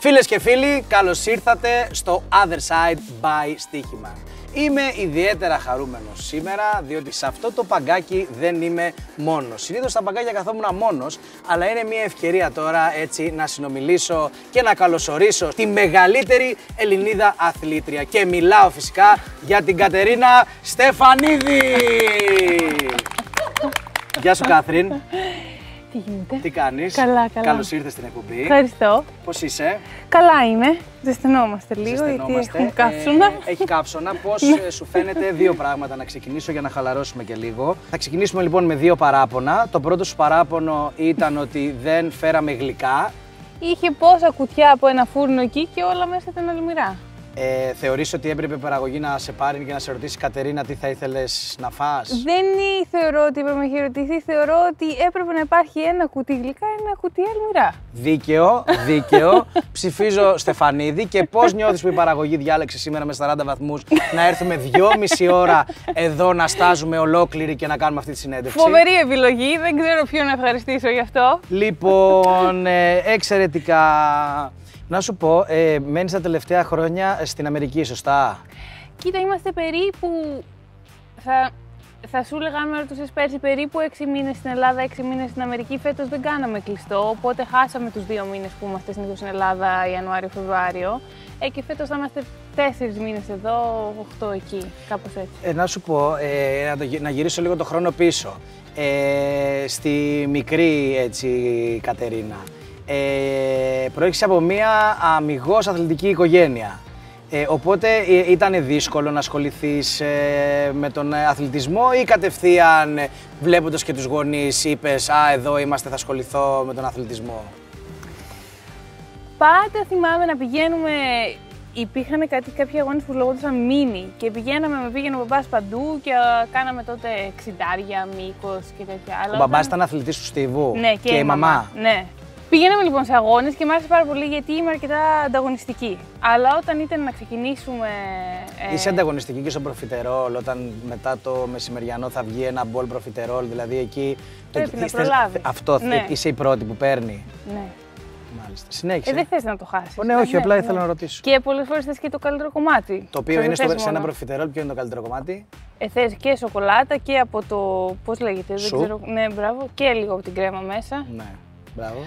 Φίλες και φίλοι, καλώς ήρθατε στο Other Side by Στοίχημα. Είμαι ιδιαίτερα χαρούμενος σήμερα, διότι σε αυτό το παγκάκι δεν είμαι μόνος. Συνήθως στα παγκάκια καθόμουν μόνος, αλλά είναι μια ευκαιρία τώρα έτσι να συνομιλήσω και να καλωσορίσω τη μεγαλύτερη Ελληνίδα αθλήτρια. Και μιλάω φυσικά για την Κατερίνα Στεφανίδη. Γεια σου Κάθριν. Τι γίνεται? Τι κάνεις? Καλά. Καλώς ήρθες στην εκπομπή. Ευχαριστώ. Πώς είσαι? Καλά είμαι. Ζεσθενόμαστε λίγο γιατί έχουμε κάψωνα. Έχει κάψωνα. Πώς σου φαίνεται? Δύο πράγματα να ξεκινήσω για να χαλαρώσουμε και λίγο. Θα ξεκινήσουμε λοιπόν με δύο παράπονα. Το πρώτο σου παράπονο ήταν ότι δεν φέραμε γλυκά. Είχε πόσα κουτιά από ένα φούρνο εκεί και όλα μέσα ήταν αλμυρά. Θεωρείς ότι έπρεπε η παραγωγή να σε πάρει και να σε ρωτήσει, Κατερίνα, τι θα ήθελες να φας? Δεν θεωρώ ότι έπρεπε να έχει ρωτηθεί. Θεωρώ ότι έπρεπε να υπάρχει ένα κουτί γλυκά, ένα κουτί αλμυρά. Δίκαιο. Ψηφίζω Στεφανίδη. Και πώς νιώθεις που η παραγωγή διάλεξε σήμερα με 40 βαθμούς να έρθουμε 2,5 ώρα εδώ να στάζουμε ολόκληροι και να κάνουμε αυτή τη συνέντευξη? Φοβερή επιλογή. Δεν ξέρω ποιον να ευχαριστήσω γι' αυτό. Λοιπόν, εξαιρετικά. Να σου πω, μένεις τα τελευταία χρόνια στην Αμερική, σωστά? Κοίτα, είμαστε περίπου, θα σου έλεγα αν με ρωτούσες πέρσι, περίπου 6 μήνες στην Ελλάδα, 6 μήνες στην Αμερική. Φέτος δεν κάναμε κλειστό, οπότε χάσαμε τους 2 μήνες που είμαστε συνήθως στην Ελλάδα, Ιανουάριο-Φεβρουάριο. Και φέτος θα είμαστε 4 μήνες εδώ, 8 εκεί, κάπως έτσι. Να σου πω, να γυρίσω λίγο το χρόνο πίσω. Στη μικρή έτσι, Κατερίνα. Προέρχεσαι από μια αμιγώς αθλητική οικογένεια. Οπότε ήταν δύσκολο να ασχοληθείς με τον αθλητισμό ή κατευθείαν βλέποντας και τους γονείς είπες «Α, εδώ είμαστε, θα ασχοληθώ με τον αθλητισμό»? Πάντα θυμάμαι να πηγαίνουμε, υπήρχαν κάποιοι αγώνες που λεγόντουσαν μίνι και με πήγαινε ο μπαμπάς παντού και κάναμε τότε 60 μήκος και τέτοια. Ο μπαμπάς ήταν αθλητής του στίβου? Ναι, και η μαμά. Ναι. Πηγαίναμε λοιπόν σε αγώνες και μου άρεσε πάρα πολύ γιατί είμαι αρκετά ανταγωνιστική. Αλλά όταν ήταν να ξεκινήσουμε. Είσαι ανταγωνιστική και στο προφιτερόλ, όταν μετά το μεσημεριανό θα βγει ένα μπολ προφιτερόλ, δηλαδή εκεί. Πρέπει να προλάβεις. Αυτό, ναι. Είσαι η πρώτη που παίρνει. Ναι. Μάλιστα. Συνέχισε. Δεν θες να το χάσεις. Ναι, όχι, απλά ήθελα να ρωτήσω. Και πολλές φορές θες και το καλύτερο κομμάτι. Το οποίο είναι σε ένα προφιτερόλ, ποιο είναι το καλύτερο κομμάτι? Θες και σοκολάτα και από το. Πώς λέγεται, δεν ξέρω. Ναι, μπράβο. Και λίγο από την κρέμα μέσα. Ναι. Μπράβο.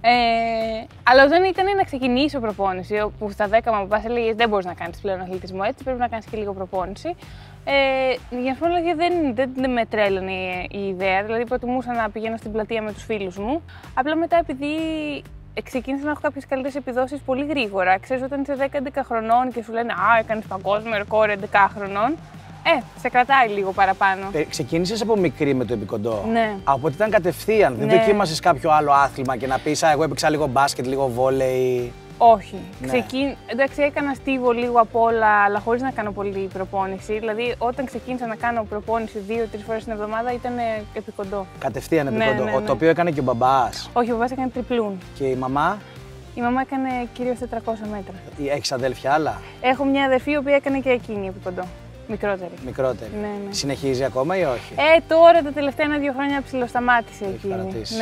Αλλά όταν ήταν να ξεκινήσω προπόνηση, που στα 10 μου πας έλεγε δεν μπορείς να κάνεις πλέον αθλητισμό έτσι, πρέπει να κάνεις και λίγο προπόνηση. Για να σου πω αλήθεια, δεν με τρέλανε η ιδέα, δηλαδή προτιμούσα να πηγαίνω στην πλατεία με τους φίλους μου. Απλά μετά, επειδή ξεκίνησα να έχω κάποιες καλύτερες επιδόσεις πολύ γρήγορα, ξέρεις, όταν είσαι 10-11 χρονών και σου λένε «Α, έκανες παγκόσμιο ρεκόρ 11 χρονών», σε κρατάει λίγο παραπάνω. Ξεκίνησες από μικρή με το επικοντό. Ναι. Οπότε ήταν κατευθείαν. Δεν δοκίμασες κάποιο άλλο άθλημα και να πεις «Α, εγώ έπαιξα λίγο μπάσκετ, λίγο βόλεϊ»? Όχι. Ναι. Εντάξει, έκανα στίβο λίγο απ' όλα, αλλά χωρίς να κάνω πολύ προπόνηση. Δηλαδή, όταν ξεκίνησα να κάνω προπόνηση 2-3 φορές την εβδομάδα, ήταν επικοντό. Κατευθείαν επικοντό. Ναι. Το οποίο έκανε και ο μπαμπάς? Όχι, ο μπαμπάς έκανε τριπλούν. Και η μαμά? Η μαμά έκανε κυρίως 400 μέτρα. Έχεις αδέλφια άλλα? Έχω μια αδερφή, η οποία έκανε και εκείνη επικοντό. Μικρότερη. Ναι. Συνεχίζει ακόμα ή όχι? Τώρα τα τελευταία 1-2 χρόνια ψιλοσταμάτησε εκείνη.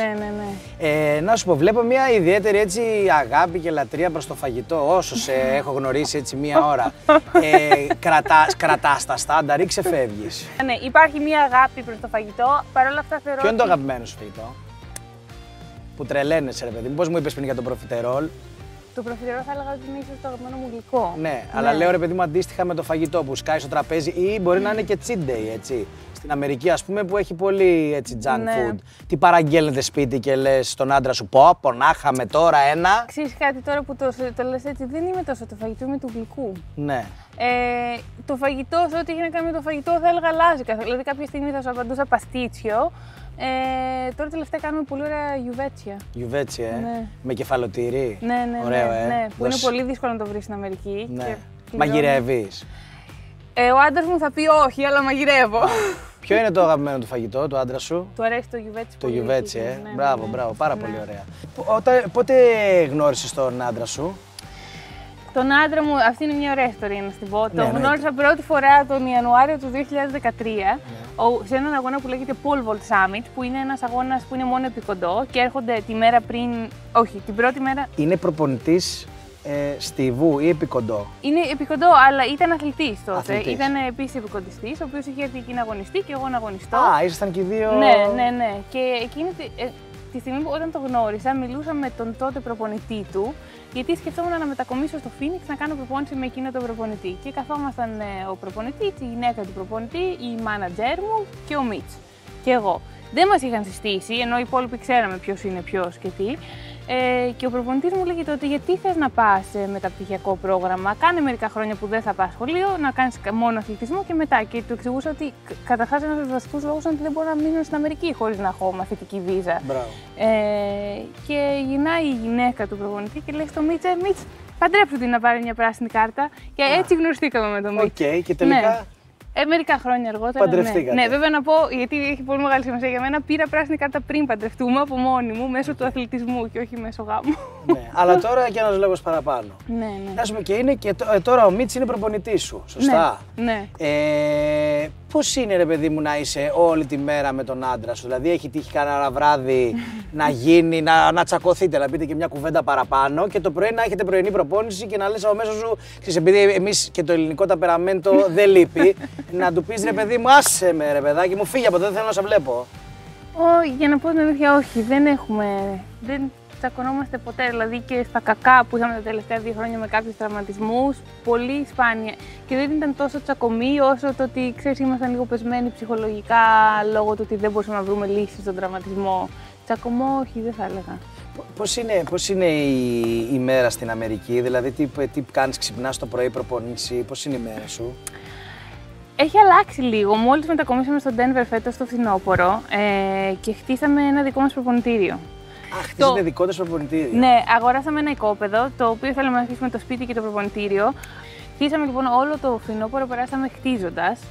Ναι. Να σου πω, βλέπω μια ιδιαίτερη έτσι αγάπη και λατρεία προς το φαγητό. Όσο σε έχω γνωρίσει έτσι μία ώρα. Κρατάς τα στάνταρ ή ξεφεύγεις? Ναι, υπάρχει μια αγάπη προς το φαγητό. Παρ' όλα αυτά θεωρώ. Ποιο είναι το αγαπημένο σου φαγητό που τρελαίνεσαι, ρε παιδί μου? Πώς μου είπες πριν για το προφιτερόλ? Το προφιτερόλ θα έλεγα ότι είναι ίσως το αγαπημένο μου γλυκό. Ναι, αλλά λέω ρε παιδί μου αντίστοιχα με το φαγητό που σκάει στο τραπέζι ή μπορεί να είναι και cheat day, έτσι. Στην Αμερική, ας πούμε, που έχει πολύ έτσι junk food. Τι παραγγέλνετε σπίτι και λες στον άντρα σου πω, να είχαμε τώρα ένα. Ξέρεις κάτι, τώρα που το λες έτσι, δεν είμαι τόσο το φαγητό, είμαι του γλυκού. Ναι. Το φαγητό, σε ό,τι έχει να κάνει με το φαγητό, θα έλεγα αλλάζει. Δηλαδή, κάποια στιγμή θα σου απαντούσα παστίτσιο. Τώρα τελευταία κάνουμε πολύ ωραία γιουβέτσια. Γιουβέτσια, ναι. Με κεφαλοτήρι. Ναι. Ωραίο, ναι. Που είναι πολύ δύσκολο να το βρεις στην Αμερική. Ναι. Μαγειρεύεις? Ο άντρας μου θα πει όχι, αλλά μαγειρεύω. Ποιο είναι το αγαπημένο του φαγητό του άντρα σου? Του αρέσει το γιουβέτσι. Το γιουβέτσι, Μπράβο, πάρα πολύ ωραία. Πότε γνώρισες τον άντρα σου? Τον άντρα μου, αυτή είναι μια ωραία ιστορία να την πω. Τον γνώρισα πρώτη φορά τον Ιανουάριο του 2013 σε έναν αγώνα που λέγεται Pole Vault Summit, που είναι ένας αγώνας που είναι μόνο επικοντό και έρχονται τη μέρα πριν, όχι, την πρώτη μέρα. Είναι προπονητής Στιβού ή επικοντό? Είναι επικοντό, αλλά ήταν αθλητής τότε. Αθλητής. Ήταν επίσης επικοντιστής, ο οποίος είχε έρθει εκεί να αγωνιστεί και εγώ να αγωνιστώ. Α, ήσασταν και οι δύο. Ναι. Και εκείνη τη στιγμή που όταν το γνώρισα, μιλούσα με τον τότε προπονητή του, γιατί σκεφτόμουν να μετακομίσω στο Phoenix να κάνω προπόνηση με εκείνο τον προπονητή. Και καθόμασταν ο προπονητής, η γυναίκα του προπονητή, η μάνατζέρ μου και ο Μίτς. Και εγώ. Δεν μας είχαν συστήσει, ενώ οι υπόλοιποι ξέραμε ποιος είναι ποιος και τι. Και ο προπονητής μου λέγει τότε: γιατί θες να πας μεταπτυχιακό πρόγραμμα, κάνε μερικά χρόνια που δεν θα πας σχολείο, να κάνεις μόνο αθλητισμό και μετά. Και του εξηγούσα ότι καταρχάς ένας από τους βασικούς λόγους είναι ότι δεν μπορώ να μείνω στην Αμερική χωρίς να έχω μαθητική βίζα. Και γυρνάει η γυναίκα του προπονητή και λέει στο Μίτς: παντρέψου την να πάρει μια πράσινη κάρτα. Και έτσι γνωριστήκαμε με τον Μίτς. Και τελικά. Ναι. Μερικά χρόνια αργότερα. Παντρευτήκατε. Ναι, βέβαια να πω, γιατί έχει πολύ μεγάλη σημασία για μένα, πήρα πράσινη κάρτα πριν παντρευτούμε από μόνη μου, μέσω του αθλητισμού και όχι μέσω γάμου. Ναι, αλλά τώρα και ένας λόγος παραπάνω. Ναι. Να σου πω, και είναι και τώρα ο Μίτς είναι προπονητής σου, σωστά? Ναι. Πώς είναι, ρε παιδί μου, να είσαι όλη τη μέρα με τον άντρα σου? Δηλαδή, έχει τύχει κανένα βράδυ να γίνει, να τσακωθείτε, να πείτε και μια κουβέντα παραπάνω και το πρωί να έχετε πρωινή προπόνηση και να λες από μέσα σου, ξέρεις, επειδή εμείς και το ελληνικό ταπεραμέντο δεν λείπει, να του πεις, ρε παιδί μου, άσε με, ρε παιδάκι μου, φύγε από εδώ, δεν θέλω να σε βλέπω. Για να πω την αλήθεια, όχι, δεν τσακωνόμαστε ποτέ. Δηλαδή και στα κακά που είχαμε τα τελευταία 2 χρόνια με κάποιους τραυματισμούς, πολύ σπάνια. Και δεν ήταν τόσο τσακωμοί όσο το ότι, ξέρεις, ήμασταν λίγο πεσμένοι ψυχολογικά λόγω του ότι δεν μπορούσαμε να βρούμε λύσεις στον τραυματισμό. Τσακωμό, όχι, δεν θα έλεγα. Πώς είναι η μέρα στην Αμερική, δηλαδή τι κάνεις, ξυπνάς το πρωί, προπονήσει, πώς είναι η μέρα σου? Έχει αλλάξει λίγο. Μόλις μετακομίσαμε στο Denver φέτος το φθινόπωρο και χτίσαμε ένα δικό μας προπονητήριο. Χτίσατε δικό σας προπονητήριο? Ναι, αγοράσαμε ένα οικόπεδο το οποίο θέλαμε να χτίσουμε το σπίτι και το προπονητήριο. Χτίσαμε λοιπόν όλο το φθινόπωρο, περάσαμε χτίζοντας.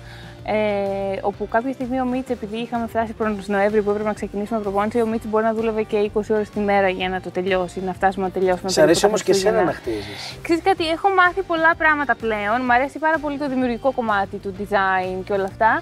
Όπου κάποια στιγμή ο Μίτς, επειδή είχαμε φτάσει προς Νοέμβρη που έπρεπε να ξεκινήσουμε προπόνηση, ο Μίτς μπορεί να δούλευε και 20 ώρες τη μέρα για να το τελειώσει, να φτάσουμε να τελειώσουμε. Σ' αρέσει όμως και εσένα να χτίζεις? Ξέρεις κάτι, έχω μάθει πολλά πράγματα πλέον. Μ' αρέσει πάρα πολύ το δημιουργικό κομμάτι του design και όλα αυτά.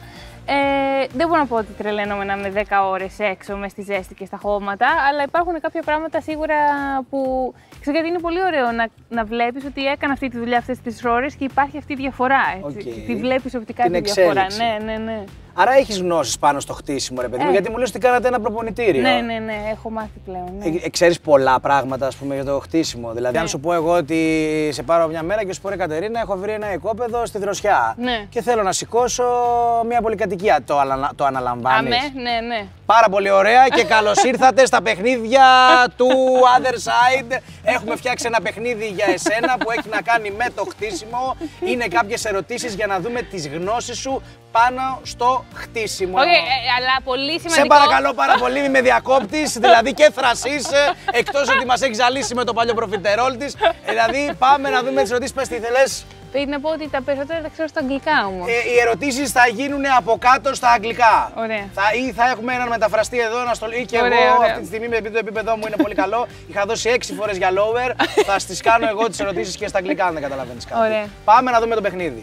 Δεν μπορώ να πω ότι τρελαίνομαι να είμαι 10 ώρες έξω με στη ζέστη και στα χώματα, αλλά υπάρχουν κάποια πράγματα σίγουρα που. Ξέρεις, γιατί είναι πολύ ωραίο να βλέπεις ότι έκανα αυτή τη δουλειά αυτές τις ώρες και υπάρχει αυτή η διαφορά. Έτσι. Τη βλέπεις οπτικά τη διαφορά. Ναι. Άρα έχεις γνώσεις πάνω στο χτίσιμο, ρε παιδί μου, γιατί μου λες ότι κάνατε ένα προπονητήριο. Ναι, έχω μάθει πλέον. Ναι. Ξέρεις πολλά πράγματα, ας πούμε, για το χτίσιμο. Δηλαδή, αν σου πω εγώ ότι σε πάρω μια μέρα και σου πω, ρε Κατερίνα, έχω βρει ένα οικόπεδο στη Δροσιά. Ναι. Και θέλω να σηκώσω μια πολυκατοικία. Το αναλαμβάνεις? Ναι. Πάρα πολύ ωραία και καλώς ήρθατε στα παιχνίδια του Other Side. Έχουμε φτιάξει ένα παιχνίδι για εσένα που έχει να κάνει με το χτίσιμο. Είναι κάποιες ερωτήσεις για να δούμε τις γνώσεις σου πάνω στο χτίσιμο. Αλλά πολύ σημαντικό. Σε παρακαλώ πάρα πολύ, μη με διακόπτεις, δηλαδή και θρασείς, εκτός ότι μας έχει ζαλίσει με το παλιό προφιτερόλ της. Δηλαδή πάμε να δούμε τις ερωτήσεις, πες τι θέλεις. Πρέπει να πω ότι τα περισσότερα τα ξέρω στα αγγλικά όμως. Οι ερωτήσεις θα γίνουν από κάτω στα αγγλικά. Ωραία. Ή θα έχουμε έναν μεταφραστή εδώ να στο λέει και ωραία, εγώ ωραία. αυτή τη στιγμή, επειδή το επίπεδό μου είναι πολύ καλό, είχα δώσει 6 φορές για lower, θα στις κάνω εγώ τις ερωτήσεις και στα αγγλικά αν δεν καταλαβαίνεις κάτι. Ωραία. Πάμε να δούμε το παιχνίδι.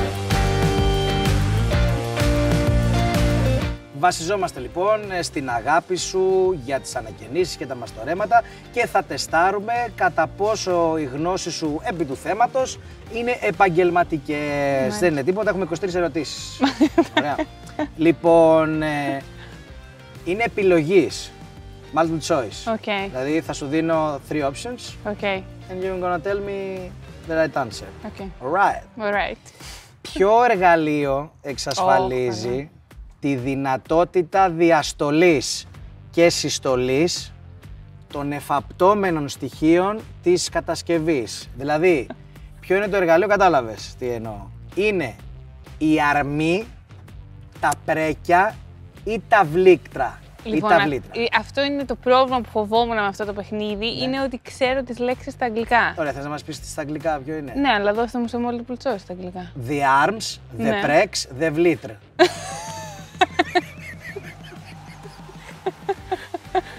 Βασιζόμαστε λοιπόν στην αγάπη σου για τις ανακαινήσεις και τα μαστορέματα και θα τεστάρουμε κατά πόσο οι γνώσεις σου επί του θέματος είναι επαγγελματικές. Δεν είναι τίποτα, έχουμε 23 ερωτήσεις. Ωραία. Λοιπόν, είναι επιλογής. Multiple choice. Okay. Δηλαδή θα σου δίνω 3 options. Okay. And you're gonna tell me the right answer. Okay. Alright. Ποιο εργαλείο εξασφαλίζει τη δυνατότητα διαστολής και συστολής των εφαπτώμενων στοιχείων της κατασκευής? Δηλαδή, ποιο είναι το εργαλείο, κατάλαβες τι εννοώ? Είναι η αρμή, τα πρέκια ή τα βλήκτρα? Λοιπόν, αυτό είναι το πρόβλημα που φοβόμουν με αυτό το παιχνίδι, είναι ότι ξέρω τις λέξεις στα αγγλικά. Ωραία, θες να μας πεις στα αγγλικά ποιο είναι? Ναι, αλλά δώστε μου σε multiple choice στα αγγλικά. The arms, the prex, the vlitr.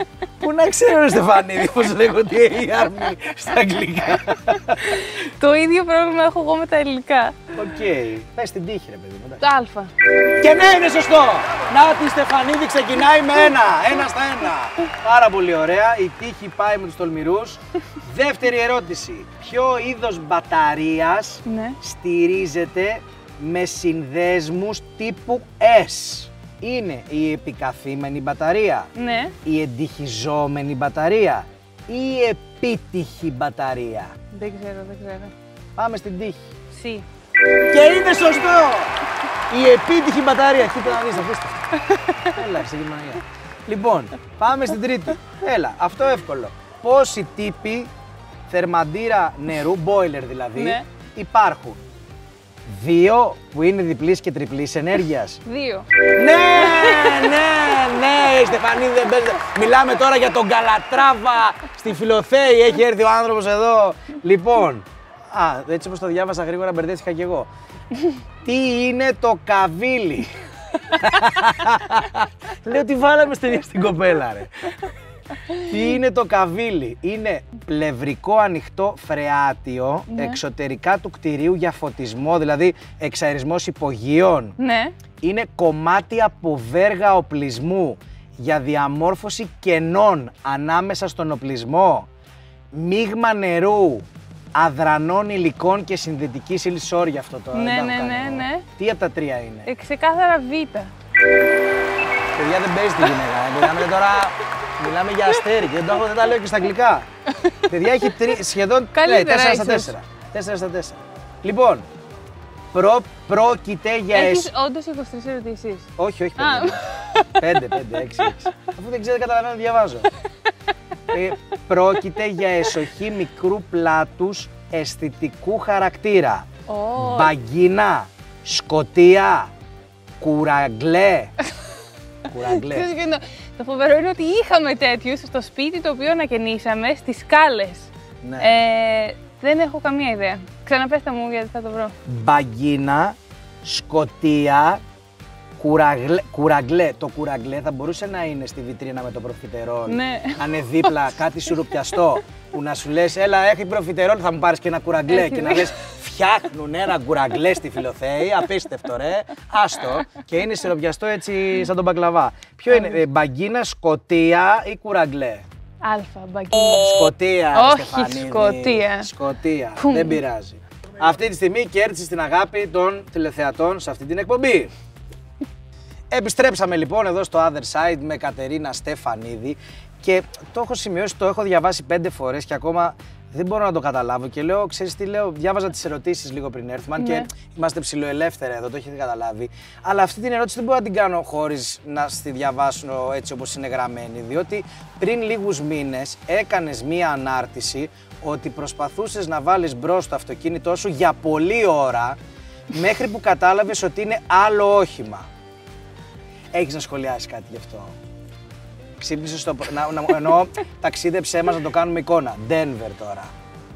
Πού να ξέρω, ρε Στεφανίδη, πώς λέγονται οι άρμοι στα αγγλικά. Το ίδιο πρόβλημα έχω εγώ με τα ελληνικά. Οκ. Πες την τύχη, ρε παιδί μου. Το Α. Και ναι, είναι σωστό! Να τη Στεφανίδη ξεκινάει με ένα στα ένα. Πάρα πολύ ωραία. Η τύχη πάει με τους τολμηρούς. Δεύτερη ερώτηση. Ποιο είδος μπαταρίας στηρίζεται με συνδέσμους τύπου S? Είναι η επικαθήμενη μπαταρία, η εντυχιζόμενη μπαταρία ή η επίτυχη μπαταρία? Δεν ξέρω. Πάμε στην τύχη. Σι. Και είναι σωστό! Η επίτυχη μπαταρία. Κοίτα να δεις, αφήστε. Έλα, σε Γερμανία. Λοιπόν, πάμε στην τρίτη. Έλα, αυτό εύκολο. Πόσοι τύποι θερμαντήρα νερού, boiler δηλαδή, υπάρχουν? 2 που είναι διπλής και τριπλής ενέργειας. 2. Ναι, Στεφανίδη, δεν παίζεται. Μιλάμε τώρα για τον Καλατράβα στη Φιλοθέη. Έχει έρθει ο άνθρωπος εδώ. Λοιπόν, έτσι όπως το διάβασα γρήγορα μπερδεύτηκα κι εγώ. Τι είναι το καβίλι? Λέω τι βάλαμε στην κοπέλα, ρε. Τι είναι το καβίλι? Είναι πλευρικό ανοιχτό φρεάτιο εξωτερικά του κτηρίου για φωτισμό, δηλαδή εξαερισμός υπογείων. Ναι. Είναι κομμάτι από βέργα οπλισμού για διαμόρφωση κενών ανάμεσα στον οπλισμό. Μείγμα νερού, αδρανών υλικών και συνδετικής ύλης. Sorry αυτό τώρα. Ναι. Τι από τα τρία είναι? Ξεκάθαρα Β. Παιδιά, δεν παίζει τη γυναίκα. Μιλάμε για αστέρι και δεν τα λέω και στα αγγλικά. Παιδιά, έχει σχεδόν 4 στα 4. 4 στα 4. Λοιπόν, πρόκειται για... Έχεις όντως 23 ερωτήσεις? Όχι, 5, 6. Αφού δεν ξέρω, καταλαβαίνω, διαβάζω. Πρόκειται για εσοχή μικρού πλάτους αισθητικού χαρακτήρα. Μπαγκίνα, σκοτία, κουραγκλέ. Το φοβερό είναι ότι είχαμε τέτοιους στο σπίτι το οποίο ανακαινήσαμε στις σκάλες. Ναι. Δεν έχω καμία ιδέα. Ξαναπέστε μου γιατί θα το βρω. Μπαγκίνα, σκοτία, κουραγκλέ. Το κουραγκλέ θα μπορούσε να είναι στη βιτρίνα με το προφιτερόλ. Ναι. Αν είναι δίπλα κάτι σουρουπιαστό που να σου λες έλα έχει προφιτερόλ, θα μου πάρεις και ένα κουραγκλέ και να λες φτιάχνουν ένα κουραγκλέ στη Φιλοθέη, απίστευτο ρε, άστο και είναι σιροπιαστό έτσι σαν τον μπακλαβά. Ποιο είναι, μπαγκίνα, σκοτία ή κουραγκλέ? Μπαγκίνα. Σκοτία, όχι Στεφανίδη. Σκοτία, δεν πειράζει. Αυτή τη στιγμή κέρδισε την αγάπη των τηλεθεατών σε αυτή την εκπομπή. Επιστρέψαμε λοιπόν εδώ στο Other Side με Κατερίνα Στεφανίδη και το έχω σημειώσει, το έχω διαβάσει 5 φορές και ακόμα δεν μπορώ να το καταλάβω και λέω, ξέρεις τι λέω, διάβαζα τις ερωτήσεις λίγο πριν έρθουμε, αν και είμαστε ψιλοελεύθερα εδώ, το έχετε καταλάβει, αλλά αυτή την ερώτηση δεν μπορώ να την κάνω χωρίς να στη διαβάσω έτσι όπως είναι γραμμένη, διότι πριν λίγους μήνες έκανες μία ανάρτηση ότι προσπαθούσες να βάλεις μπρος το αυτοκίνητό σου για πολλή ώρα μέχρι που κατάλαβες ότι είναι άλλο όχημα. Έχεις να σχολιάσεις κάτι γι' αυτό? Ξύπνησες στο... Ενώ ταξίδεψέ μας να το κάνουμε εικόνα. Denver τώρα.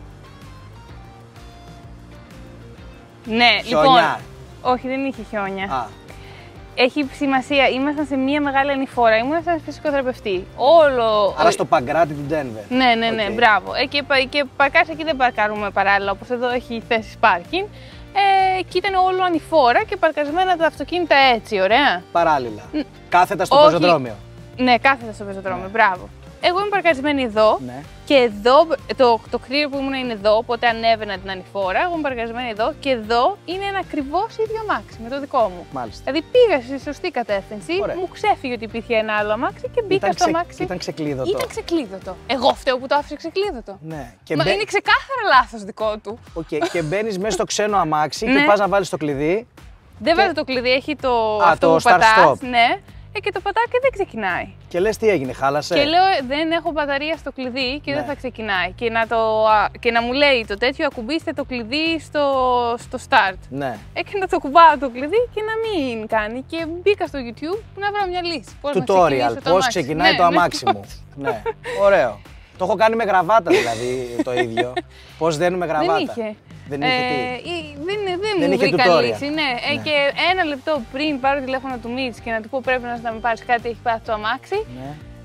Ναι, χιόνια. Λοιπόν, όχι δεν είχε χιόνια. Έχει σημασία, ήμασταν σε μία μεγάλη ανηφόρα, ήμουν σαν φυσικοθεραπευτή. Άρα στο Παγκράτη του Denver. Ναι, μπράβο. Και παρκάρεις εκεί δεν παρκάρουμε παράλληλα, όπως εδώ έχει θέσεις πάρκινγκ. Και ήταν όλο ανηφόρα και παρκαρισμένα τα αυτοκίνητα έτσι, ωραία. Παράλληλα. Κάθετα στο πεζοδρόμιο. Ναι, κάθετα στο πεζοδρόμιο, μπράβο. Εγώ είμαι παρκαρισμένη εδώ και εδώ, το κτίριο που ήμουν είναι εδώ, οπότε ανέβαινα την ανηφόρα. Εγώ είμαι παρκαρισμένη εδώ και εδώ είναι ένα ακριβώς ίδιο αμάξι με το δικό μου. Μάλιστα. Δηλαδή πήγα στη σωστή κατεύθυνση, μου ξέφυγε ότι υπήρχε ένα άλλο αμάξι και μπήκα στο αμάξι. Ήταν ξεκλείδωτο. Ήταν ξεκλείδωτο. Εγώ φταίω που το άφησε ξεκλείδωτο. Ναι. Μα είναι ξεκάθαρα λάθος δικό του. Και μπαίνεις μέσα στο ξένο αμάξι και πας να βάλεις το κλειδί. Δεν βάζει το κλειδί, έχει αυτό που πατάς, ναι. Και το πατάω και δεν ξεκινάει. Και λες τι έγινε, χάλασε? Και λέω δεν έχω μπαταρία στο κλειδί και δεν θα ξεκινάει. Και να μου λέει το τέτοιο, ακουμπήστε το κλειδί στο start. Ναι. Έκανα το κουμπάω το κλειδί και να μην κάνει. Και μπήκα στο YouTube να βρω μια λύση. Tutorial, πώς ξεκινάει το αμάξι μου. Ναι, ωραίο. Το έχω κάνει με γραβάτα δηλαδή το ίδιο. Πώς δένουμε γραβάτα. Δεν είχε. Δεν είχε τι. Δεν μου βρήκα λύση, ναι. Και ένα λεπτό πριν πάρω τηλέφωνο του Μίτς και να του πω πρέπει να με πάρεις κάτι, έχει πάθει το αμάξι.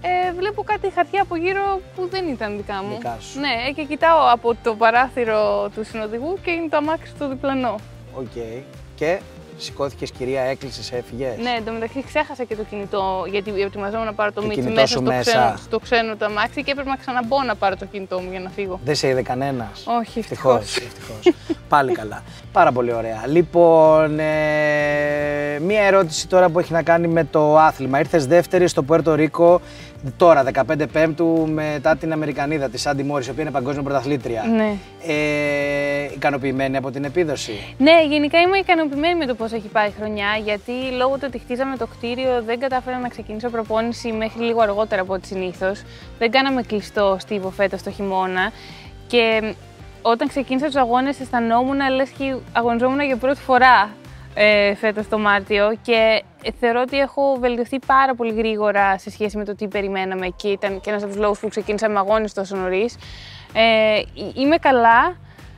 βλέπω κάτι χαρτιά από γύρω που δεν ήταν δικά μου. Δικά σου. Ναι, και κοιτάω από το παράθυρο του συνοδηγού και είναι το αμάξι στο διπλανό. Οκ. Και σηκώθηκες, κυρία, έκλεισες, έφυγες. Ναι, εντωμεταξύ ξέχασα και το κινητό, γιατί ετοιμαζόμουν να πάρω το Μίτσι μέσα στο ξένο το αμάξι και έπρεπε να ξαναμπω να πάρω το κινητό μου για να φύγω. Δεν σε είδε κανένας? Όχι, ευτυχώς. Πάλι καλά. Πάρα πολύ ωραία. Λοιπόν, μία ερώτηση τώρα που έχει να κάνει με το άθλημα. Ήρθες δεύτερη στο Πουέρτο Ρίκο τώρα, 15 Πέμπτου, μετά την Αμερικανίδα, τη Σάντι Μόρις, η οποία είναι παγκόσμια πρωταθλήτρια. Ναι. Ικανοποιημένη από την επίδοση? Ναι, γενικά είμαι ικανοποιημένη με το πώς έχει πάει η χρονιά, γιατί λόγω του ότι χτίζαμε το κτίριο δεν κατάφερα να ξεκινήσω προπόνηση μέχρι λίγο αργότερα από ό,τι συνήθως. Δεν κάναμε κλειστό στίβο φέτος το χειμώνα και όταν ξεκίνησα τους αγώνες αισθανόμουν λες και αγωνιζόμουν για πρώτη φορά φέτος το Μάρτιο και θεωρώ ότι έχω βελτιωθεί πάρα πολύ γρήγορα σε σχέση με το τι περιμέναμε και ήταν και ένας από τους λόγους που ξεκίνησα με αγώνες τόσο νωρίς. Είμαι καλά.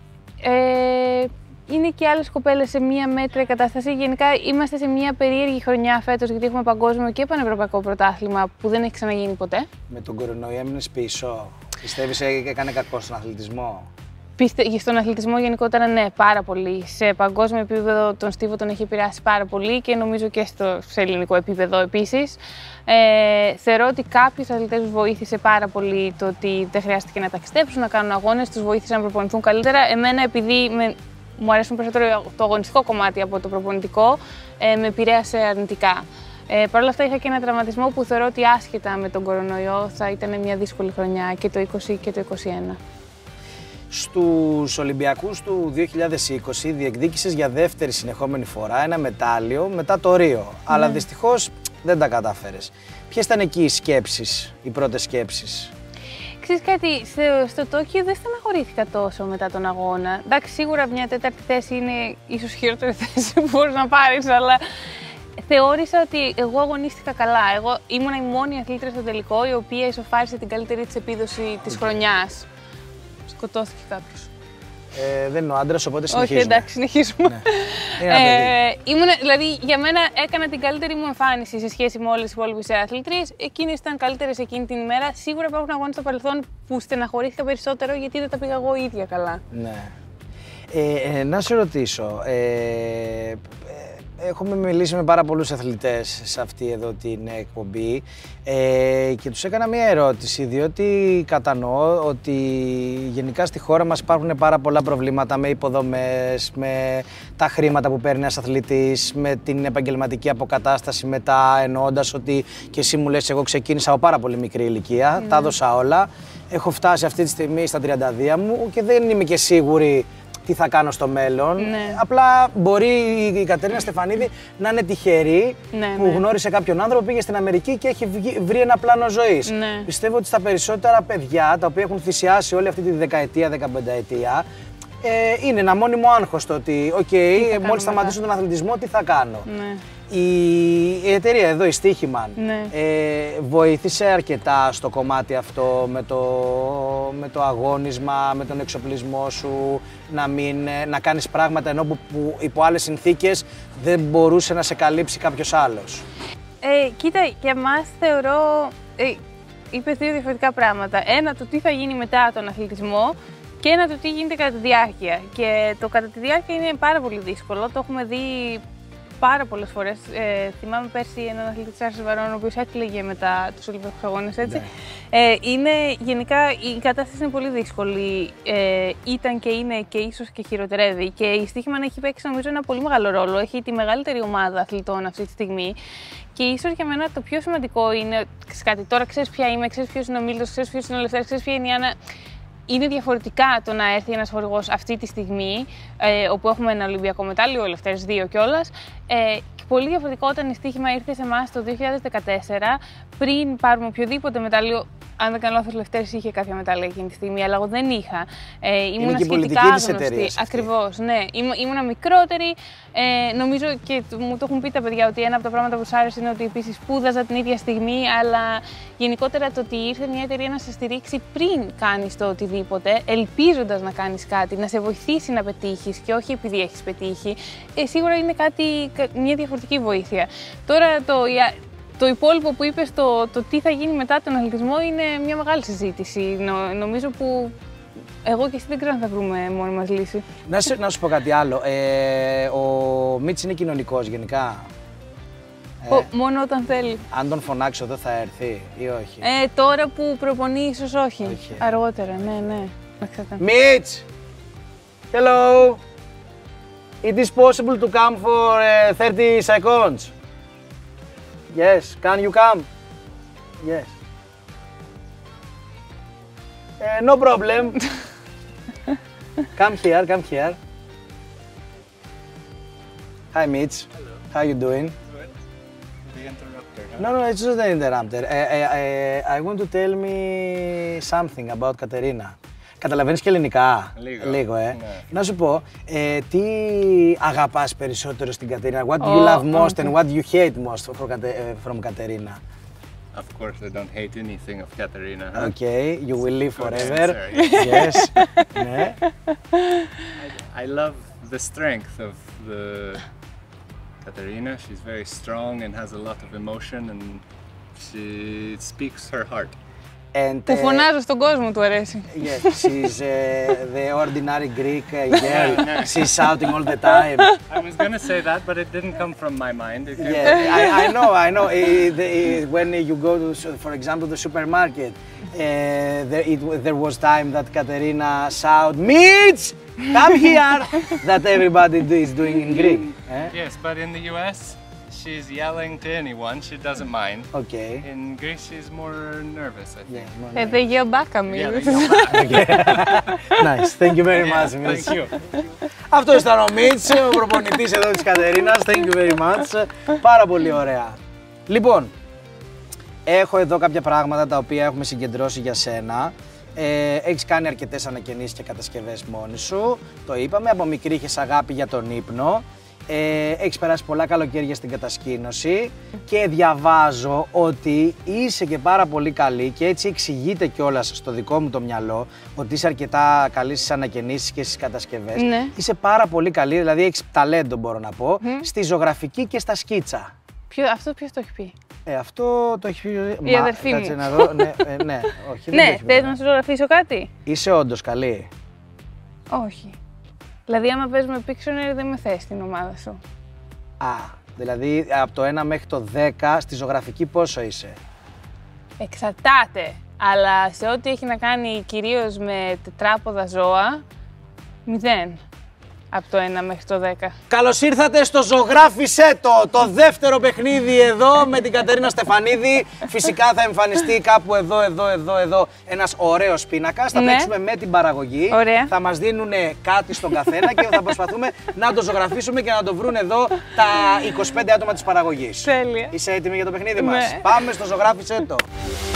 Είναι και άλλες κοπέλες σε μία μέτρια κατάσταση. Γενικά είμαστε σε μία περίεργη χρονιά φέτος, γιατί έχουμε παγκόσμιο και πανευρωπαϊκό πρωτάθλημα που δεν έχει ξαναγίνει ποτέ. Με τον κορονοϊό έμεινες πίσω. Πιστεύεις έκανε κακό στον αθλητισμό? Στον αθλητισμό γενικότερα ναι, πάρα πολύ. Σε παγκόσμιο επίπεδο τον στίβο τον έχει επηρεάσει πάρα πολύ και νομίζω και σε ελληνικό επίπεδο επίσης. Θεωρώ ότι κάποιους αθλητές τους βοήθησε πάρα πολύ το ότι δεν χρειάστηκε να ταξιδέψουν, να κάνουν αγώνες, τους βοήθησε να προπονηθούν καλύτερα. Εμένα, επειδή μου αρέσουν περισσότερο το αγωνιστικό κομμάτι από το προπονητικό, με επηρέασε αρνητικά. Παρ' όλα αυτά είχα και ένα τραυματισμό που θεωρώ ότι άσχετα με τον κορονοϊό θα ήταν μια δύσκολη χρονιά και το 20 και το 21. Στους Ολυμπιακούς του 2020 διεκδίκησες για δεύτερη συνεχόμενη φορά ένα μετάλλιο μετά το Ρίο, αλλά δυστυχώς δεν τα κατάφερες. Ποιες ήταν εκεί οι σκέψεις, οι πρώτες σκέψεις? Ξέρεις κάτι, στο Τόκιο δεν στεναχωρήθηκα τόσο μετά τον αγώνα. Εντάξει, σίγουρα μια τέταρτη θέση είναι ίσως χειρότερη θέση που μπορείς να πάρεις, αλλά θεώρησα ότι εγώ αγωνίστηκα καλά. Εγώ ήμουν η μόνη αθλήτρια στο τελικό η οποία ισοφάρισε την καλύτερη της επίδοση της χρονιάς. Σκοτώθηκε κάποιος. Δεν είναι ο άντρας, οπότε συνεχίζουμε. Όχι, εντάξει, συνεχίζουμε. Ναι. Δηλαδή, για μένα έκανα την καλύτερη μου εμφάνιση σε σχέση με όλες τις υπόλοιπες αθλήτριες. Εκείνες ήταν καλύτερες εκείνη την ημέρα. Σίγουρα υπάρχουν αγώνες στο παρελθόν που στεναχωρήθηκα περισσότερο γιατί δεν τα πήγα εγώ ίδια καλά. Ναι. Να σε ρωτήσω. Έχουμε μιλήσει με πάρα πολλούς αθλητές σε αυτή εδώ την εκπομπή και τους έκανα μία ερώτηση, διότι κατανοώ ότι γενικά στη χώρα μας υπάρχουν πάρα πολλά προβλήματα με υποδομές, με τα χρήματα που παίρνει ένας αθλητής, με την επαγγελματική αποκατάσταση μετά, εννοώντας ότι και εσύ μου λες εγώ ξεκίνησα από πάρα πολύ μικρή ηλικία, τα έδωσα όλα, έχω φτάσει αυτή τη στιγμή στα 32 μου και δεν είμαι και σίγουρη τι θα κάνω στο μέλλον. Ναι. Απλά μπορεί η Κατερίνα Στεφανίδη να είναι τυχερή που γνώρισε κάποιον άνθρωπο, πήγε στην Αμερική και έχει βρει ένα πλάνο ζωής. Ναι. Πιστεύω ότι στα περισσότερα παιδιά τα οποία έχουν θυσιάσει όλη αυτή τη δεκαετία, 15ετία, είναι ένα μόνιμο άγχος το ότι, μόλις σταματήσω τον αθλητισμό, τι θα κάνω. Ναι. Η εταιρεία εδώ, η Στίχημαν, βοήθησε αρκετά στο κομμάτι αυτό με το αγώνισμα, με τον εξοπλισμό σου, να κάνεις πράγματα ενώ που υπό άλλες συνθήκες δεν μπορούσε να σε καλύψει κάποιος άλλος. Κοίτα, για εμάς θεωρώ, είπες δύο διαφορετικά πράγματα. Ένα, το τι θα γίνει μετά τον αθλητισμό και ένα, το τι γίνεται κατά τη διάρκεια. Και το κατά τη διάρκεια είναι πάρα πολύ δύσκολο, το έχουμε δει πάρα πολλές φορές. Θυμάμαι πέρσι έναν αθλητή της Άρσης Βαρών, ο οποίος έκλαιγε μετά τους Ολυμπιακούς Αγώνες, έτσι. Ναι. Γενικά η κατάσταση είναι πολύ δύσκολη. Ήταν και είναι και ίσως και χειροτερεύει. Και η Στίχημαν έχει παίξει νομίζω ένα πολύ μεγάλο ρόλο. Έχει τη μεγαλύτερη ομάδα αθλητών αυτή τη στιγμή. Και ίσως για μένα το πιο σημαντικό είναι κάτι. Τώρα ξέρεις ποια είμαι, ξέρεις ποιος είναι ο Μίλτος, ξέρεις ποιος είναι ο Λευτέρης, ξέρεις ποια είναι η Άννα. Είναι διαφορετικά το να έρθει ένας χορηγός αυτή τη στιγμή, όπου έχουμε ένα Ολυμπιακό μετάλλιο, ο Λευτέρης 2 κιόλας. Και πολύ διαφορετικό όταν η Στίχημα ήρθε σε εμάς το 2014, πριν πάρουμε οποιοδήποτε μετάλλιο. Αν δεν κάνω λάθος, ο Λευτέρης είχε κάποια μετάλλια εκείνη τη στιγμή, αλλά εγώ δεν είχα. Ήμουν σχετικά γνωστή. Ακριβώς, ναι. Ήμουνα μικρότερη. Νομίζω και μου το έχουν πει τα παιδιά ότι ένα από τα πράγματα που τους άρεσε είναι ότι επίσης σπούδαζα την ίδια στιγμή, αλλά γενικότερα το ότι ήρθε μια εταιρεία να σε στηρίξει πριν κάνεις το οτιδήποτε, ελπίζοντας να κάνεις κάτι, να σε βοηθήσει να πετύχεις και όχι επειδή έχεις πετύχει, σίγουρα είναι μια διαφορετική βοήθεια. Τώρα Το υπόλοιπο που είπες, το τι θα γίνει μετά τον αθλητισμό, είναι μια μεγάλη συζήτηση. Νομίζω που εγώ και εσύ δεν ξέρω αν θα βρούμε μόνοι μας λύση. Να σου πω κάτι άλλο. Ο Μίτς είναι κοινωνικός γενικά. Μόνο όταν θέλει. Αν τον φωνάξω εδώ θα έρθει ή όχι? Τώρα που προπονεί ίσως όχι. Αργότερα, ναι. Μίτς! Hello! It is possible to come for 30 seconds? Yes, can you come? Yes. No problem. Come here. Hi Mitch. Hello. How you doing? Good. The interrupter. Huh? No, it's just an interrupter. I want to tell me something about Katerina. Καταλαβαίνεις και ελληνικά? Λίγο, ναι. Ναι. Να σου πω, τι αγαπάς περισσότερο στην Κατερίνα? What do you love most and what do you hate most from Katerina? Of course, I don't hate anything of Katerina. Huh? Okay, you will live forever. Answer, Yes. Ναι. I love the strength of the Katerina. She's very strong and has a lot of emotion, and she speaks her heart. And, Που φωνάζω στον κόσμο, του αρέσει. Yes, she's the ordinary Greek girl. She's shouting all the time. I was gonna say that, but it didn't come from my mind. It came Yeah, I know. When you go to, for example, the supermarket, there was time that Katerina shout, Mitch, come here, that everybody is doing in Greek. Yes, but in the US, she's yelling to anyone. She doesn't mind. Okay. In Greece, she's more nervous, I think. The Γιαμπάκα Yeah, μιλούς. Nice, thank you very much, Mitch. Thank you. Αυτό ήταν ο Μίτς, ο προπονητής εδώ της Κατερίνας. Thank you very much. Πάρα πολύ ωραία. Λοιπόν, έχω εδώ κάποια πράγματα τα οποία έχουμε συγκεντρώσει για σένα. Έχεις κάνει αρκετές ανακαινήσεις και κατασκευές μόνη σου. Το είπαμε, από μικρή είχες αγάπη για τον ύπνο. Έχεις περάσει πολλά καλοκαίρια στην κατασκήνωση και διαβάζω ότι είσαι και πάρα πολύ καλή και έτσι εξηγείται κιόλας στο δικό μου το μυαλό ότι είσαι αρκετά καλή στις ανακαινήσεις και στις κατασκευές. Ναι. Είσαι πάρα πολύ καλή, δηλαδή έχεις ταλέντο μπορώ να πω, στη ζωγραφική και στα σκίτσα. Αυτό ποιος το έχει πει? Αυτό το έχει πει η αδερφή μου. Κάτσε να δω. Ναι, όχι. δεν το Ναι, έχει πει θες ποτέ. να σου ζωγραφίσω κάτι? Είσαι όντως καλή. Όχι. Δηλαδή, άμα παίζουμε Pictionary, δεν με θες στην ομάδα σου. Α, δηλαδή από το 1 μέχρι το 10 στη ζωγραφική πόσο είσαι? Εξαρτάται. Αλλά σε ό,τι έχει να κάνει κυρίως με τετράποδα ζώα, 0. Από το 1 μέχρι το 10. Καλώς ήρθατε στο Ζωγράφισέ το δεύτερο παιχνίδι εδώ με την Κατερίνα Στεφανίδη. Φυσικά θα εμφανιστεί κάπου εδώ ένας ωραίος πίνακας. Θα παίξουμε με την παραγωγή. Ωραία. Θα μας δίνουν κάτι στον καθένα και θα προσπαθούμε να το ζωγραφίσουμε και να το βρουν εδώ τα 25 άτομα της παραγωγής. Τέλεια. Είσαι έτοιμη για το παιχνίδι μας? Ναι. Πάμε στο Ζωγράφισέ το.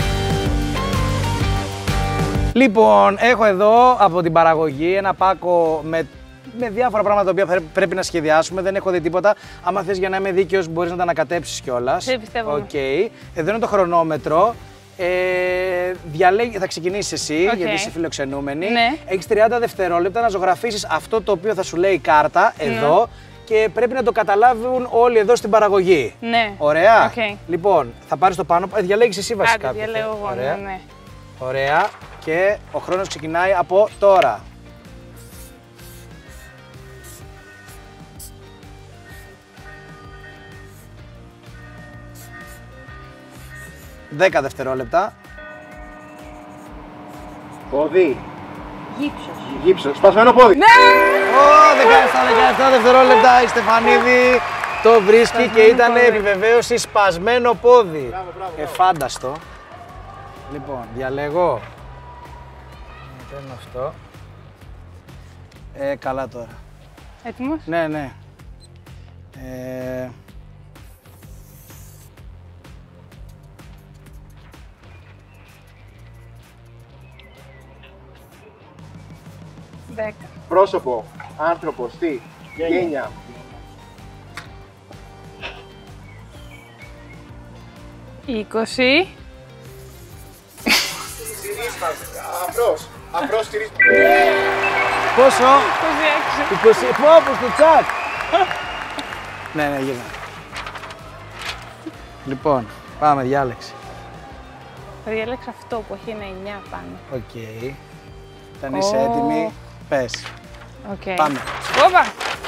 Λοιπόν, έχω εδώ από την παραγωγή ένα πάκο με διάφορα πράγματα τα οποία πρέπει να σχεδιάσουμε. Δεν έχω δει τίποτα. Άμα θες για να είμαι δίκαιος, μπορείς να τα ανακατέψεις κιόλας. Σε πιστεύω. Οκ. Εδώ είναι το χρονόμετρο. Θα ξεκινήσεις εσύ, γιατί είσαι φιλοξενούμενη. Ναι. Έχεις 30 δευτερόλεπτα να ζωγραφίσεις αυτό το οποίο θα σου λέει η κάρτα εδώ και πρέπει να το καταλάβουν όλοι εδώ στην παραγωγή. Ναι. Ωραία. Okay. Λοιπόν, θα πάρεις το πάνω. Διαλέγεις εσύ βασικά. Κάτι διαλέγω εγώ. Ωραία. Ναι. Ωραία. Και ο χρόνος ξεκινάει από τώρα. 10 δευτερόλεπτα. Πόδι. Γύψος. Γύψο. Σπασμένο πόδι. Ναι! 17 δευτερόλεπτα η Στεφανίδη το βρίσκει και ήταν επιβεβαίωση σπασμένο πόδι. Μπράβο. Φάνταστο. Λοιπόν, διαλέγω. Παίρνω αυτό. Καλά τώρα. Έτοιμος? Ναι. Πρόσωπο. Άνθρωπο. Τι. Γένια. «20». Αφρός στηρίζει. Πόσο? 26. 20. Πω, στο τσακ. Ναι, γύρνα. Λοιπόν, Πάμε, διάλεξε. Θα διαλέξω αυτό που έχει ένα 9 πάνω. Οκ. Όταν είσαι έτοιμη, πες. Okay. Πάμε. Όπα!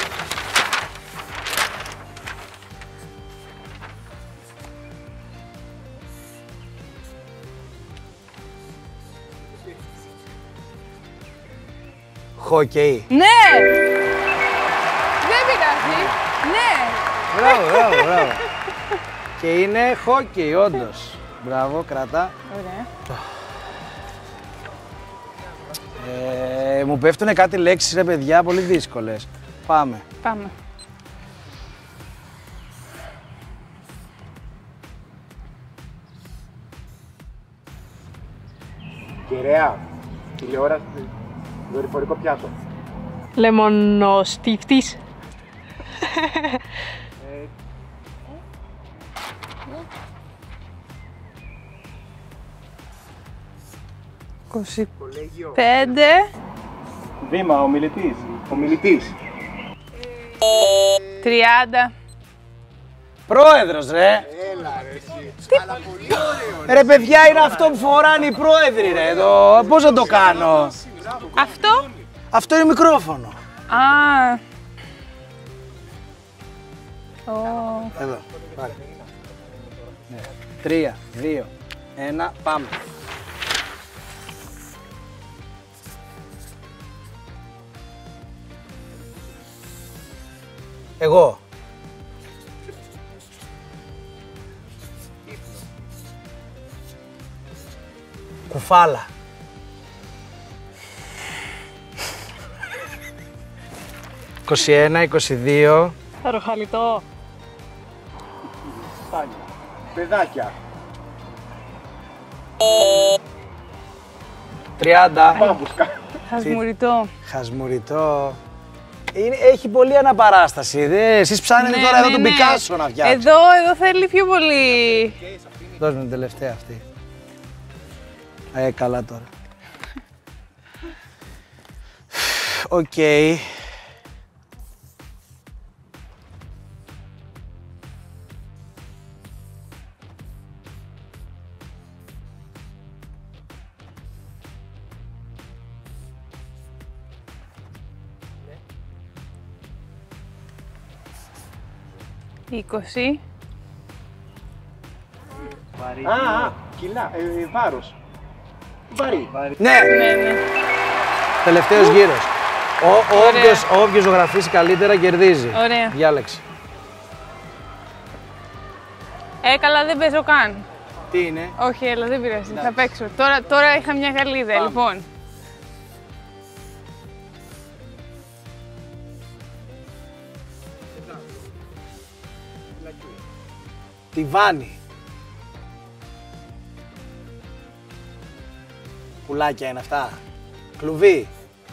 Χόκεϊ. Ναι! Δεν πειράζει. Ναι! Μπράβο. Και είναι χόκεϊ, όντως. Μπράβο, κράτα. Ωραία. Μου πέφτουνε κάτι λέξεις, ρε παιδιά, πολύ δύσκολες. Πάμε. Πάμε. Κεραία. Τηλεόραση. Δορυφορικό πιάτο. Λεμονοστίφτης. Κολέγιο. 5, Βήμα, ομιλητής. Ομιλητής. 30. Πρόεδρος, ρε. Έλα ρε εσύ. Αλλά πολύ ωραίο. Ρε παιδιά, είναι αυτό που φοράνε οι πρόεδροι, ρε. Εδώ. Πώς να το κάνω. Αυτό. Αυτό είναι μικρόφωνο. Α. Ω. Εδώ. Πάρε. 3, 2, 1, πάμε. Εγώ. Κουφάλα. 21, 22. Ροχαλιτό. Παιδάκια. 30. Μπάμπουσκα. Χασμουριτό. Χασμουριτό. Έχει πολλή αναπαράσταση. Εσείς ψάχνετε τώρα εδώ τον Πικάσο να φτιάξετε. Εδώ θέλει πιο πολύ. Δώσ' μου την τελευταία αυτή. Καλά τώρα. Οκ. Είκοσι. Κιλά. Βάρος. Βαρύ. Ναι, Ναι, ναι. τελευταίος γύρος. Όποιος ζωγραφίσει καλύτερα κερδίζει. Ωραία. Διάλεξε. Καλά, δεν παίζω καν. Τι είναι? Όχι, έλα, δεν πειράζει. Θα παίξω. Τώρα είχα μια καλή ιδέα, λοιπόν. Τιβάνι. Πουλάκια είναι αυτά. Κλουβί.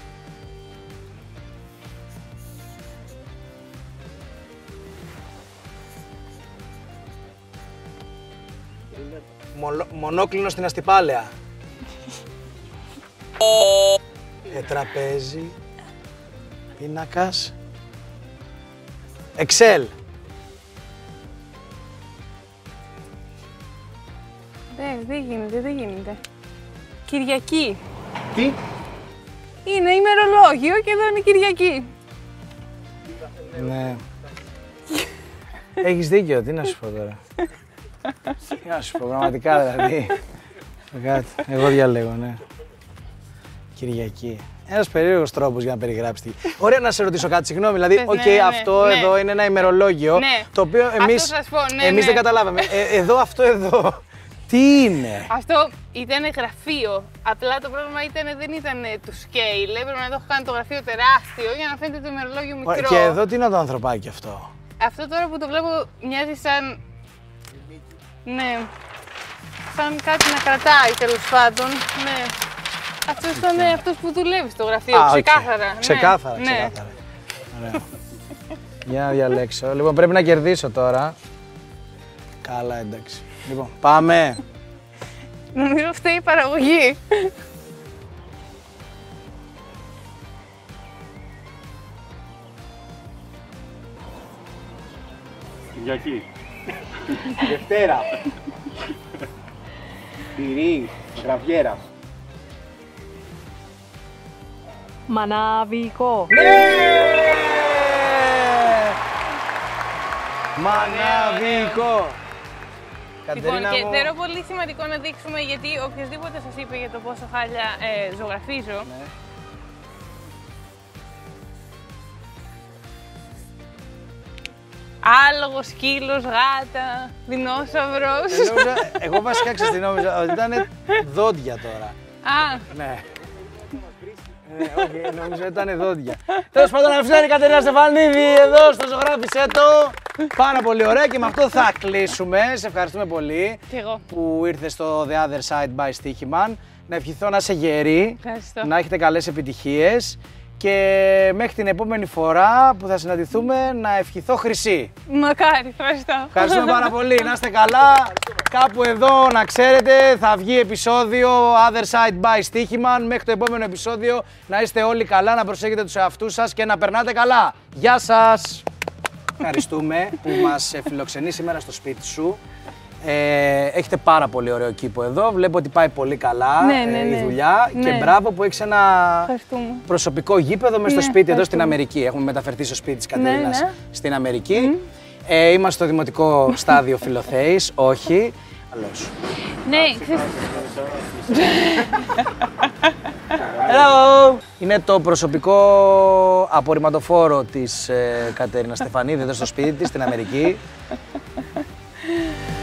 Μονόκλινο στην Αστυπάλαια. Τραπέζι. Πίνακας. Excel. Δεν γίνεται. Κυριακή. Τι? Είναι ημερολόγιο και εδώ είναι Κυριακή. Ναι. Έχεις δίκιο, τι να σου πω τώρα. Τι να σου πω, πραγματικά δηλαδή. Εγώ διαλέγω, ναι. Κυριακή. Ένας περίεργος τρόπος για να περιγράψεις τη. Ωραία, να σε ρωτήσω κάτι, συγγνώμη. Δηλαδή, αυτό εδώ είναι ένα ημερολόγιο. Ναι. Το οποίο εμείς δεν καταλάβαμε. Αυτό εδώ. Τι είναι? Αυτό ήταν γραφείο. Απλά το πρόβλημα δεν ήταν του scale. Έπρεπε να το έχω κάνει το γραφείο τεράστιο για να φαίνεται το ημερολόγιο μικρό. Και εδώ τι είναι το ανθρωπάκι αυτό? Αυτό τώρα που το βλέπω μοιάζει σαν. Ναι. Σαν κάτι να κρατάει τέλος πάντων. Ναι. Αυτό ήταν αυτός που δουλεύει στο γραφείο. Ξεκάθαρα. Ναι. Ξεκάθαρα. Ναι. Ωραία. Για να διαλέξω. Λοιπόν, πρέπει να κερδίσω τώρα. Καλά, εντάξει. Λοιπόν, πάμε. Νομίζω αυτή η παραγωγή. Κυριακή. Δευτέρα. Τυρί, σραβιέρα. Μαναβικό. Μαναβικό. Λοιπόν, και μου. θεωρώ πολύ σημαντικό να δείξουμε, γιατί οποιοδήποτε σας είπε για το πόσο χάλια ζωγραφίζω. Ναι. Άλογο, σκύλος, γάτα, δεινόσαυρος. Εγώ βασικά ξέρεις τι νόμιζα, ότι ήταν δόντια τώρα. Α, Ναι. Όχι, νόμιζα ότι ήταν δόντια. Τέλος πάντων, αυτή είναι η Κατερίνα Στεφανίδη εδώ στο Ζωγράφισέ το. Πάρα πολύ ωραία και με αυτό θα κλείσουμε. Σε ευχαριστούμε πολύ κι εγώ. που ήρθες στο The Other Side by Stichiman. Να ευχηθώ να είσαι γερή, Ευχαριστώ. να έχετε καλές επιτυχίες και μέχρι την επόμενη φορά που θα συναντηθούμε να ευχηθώ χρυσή. Μακάρι, ευχαριστώ. Ευχαριστούμε πάρα πολύ. Να είστε καλά. Κάπου εδώ να ξέρετε θα βγει επεισόδιο Other Side by Stichiman. Μέχρι το επόμενο επεισόδιο να είστε όλοι καλά, να προσέχετε τους εαυτούς σας και να περνάτε καλά. Γεια σας. Ευχαριστούμε που μας φιλοξενεί σήμερα στο σπίτι σου. Έχετε πάρα πολύ ωραίο κήπο εδώ. Βλέπω ότι πάει πολύ καλά η δουλειά και μπράβο που έχεις ένα προσωπικό γήπεδο μες στο σπίτι εδώ στην Αμερική. Έχουμε μεταφερθεί στο σπίτι της Κατερίνας στην Αμερική. Είμαστε στο δημοτικό στάδιο Φιλοθέης, όχι. Αλλιώς. Ναι, ξέρεις. Hello! Είναι το προσωπικό απορριμματοφόρο της Κατερίνας Στεφανίδη εδώ στο σπίτι της στην Αμερική.